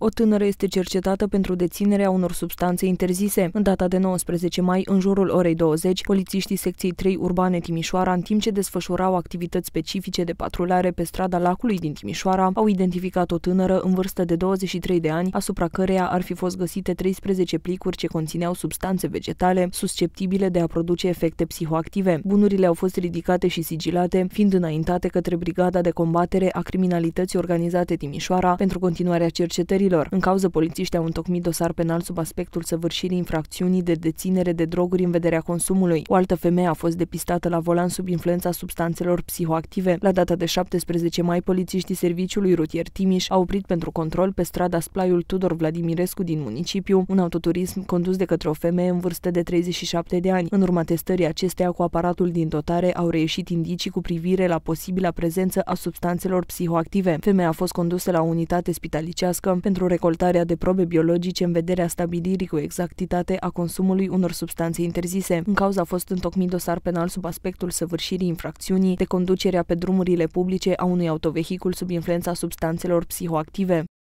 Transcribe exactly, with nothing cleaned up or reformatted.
O tânără este cercetată pentru deținerea unor substanțe interzise. În data de nouăsprezece mai, în jurul orei douăzeci, polițiștii secției trei urbane Timișoara, în timp ce desfășurau activități specifice de patrulare pe strada Lacului din Timișoara, au identificat o tânără în vârstă de douăzeci și trei de ani, asupra căreia ar fi fost găsite treisprezece plicuri ce conțineau substanțe vegetale susceptibile de a produce efecte psihoactive. Bunurile au fost ridicate și sigilate, fiind înaintate către Brigada de Combatere a Criminalității Organizate Timișoara pentru continuarea cercetărilor. În cauză, polițiștii au întocmit dosar penal sub aspectul săvârșirii infracțiunii de deținere de droguri în vederea consumului. O altă femeie a fost depistată la volan sub influența substanțelor psihoactive. La data de șaptesprezece mai, polițiștii Serviciului Rutier Timiș au oprit pentru control pe strada Splaiul Tudor Vladimirescu din municipiu un autoturism condus de către o femeie în vârstă de treizeci și șapte de ani. În urma testării acesteia cu aparatul din dotare au reieșit indicii cu privire la posibila prezență a substanțelor psihoactive. Femeia a fost condusă la o unitate spitalicească pentru recoltarea de probe biologice în vederea stabilirii cu exactitate a consumului unor substanțe interzise. În cauză a fost întocmit dosar penal sub aspectul săvârșirii infracțiunii de conducerea pe drumurile publice a unui autovehicul sub influența substanțelor psihoactive.